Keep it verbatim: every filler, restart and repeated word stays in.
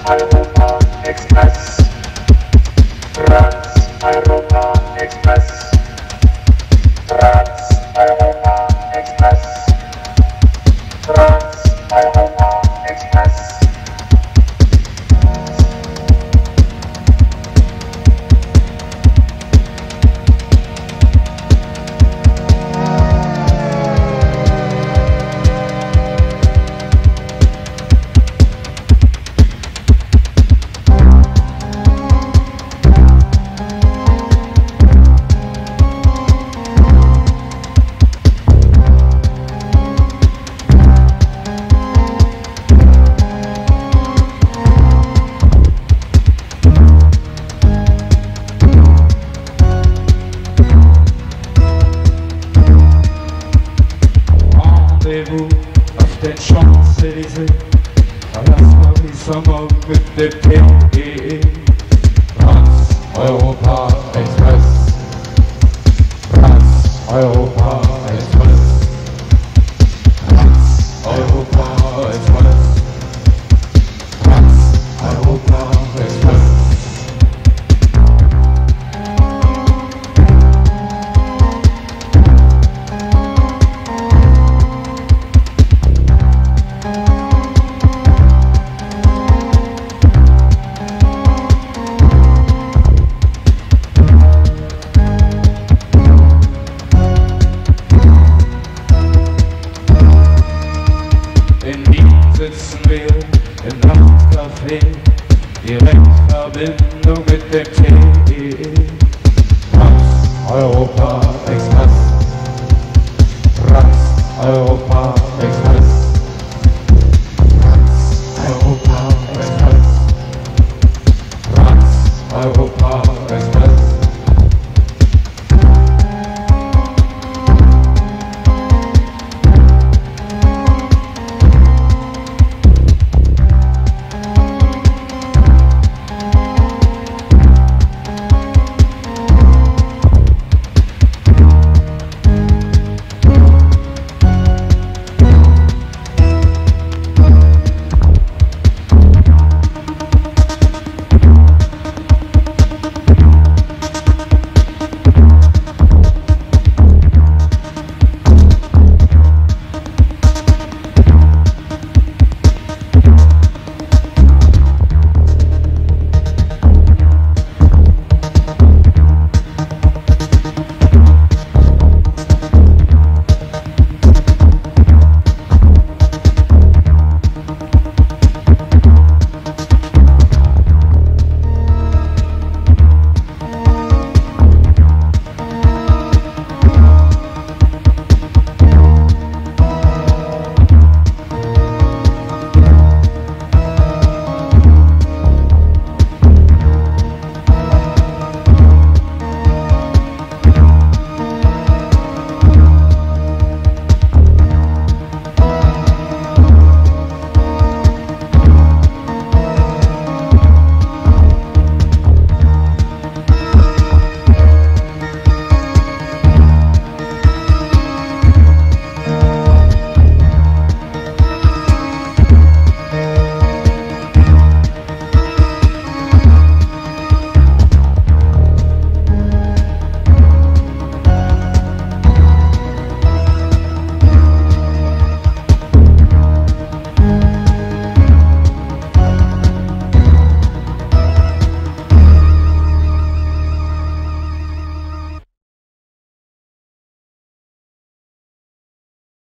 Europa Express. Trans Europa Express. Trans Europa Express. Trans Europa Express. Auf den Champs-Élysées, à la soirée sommer mit dem P E E. Trans Europa Express. Trans Europa Express. Trans Europa Express. Trans Europa Express. Sitzen wir im Nachtcafé, Direktverbindung mit dem T E E. Trans Europa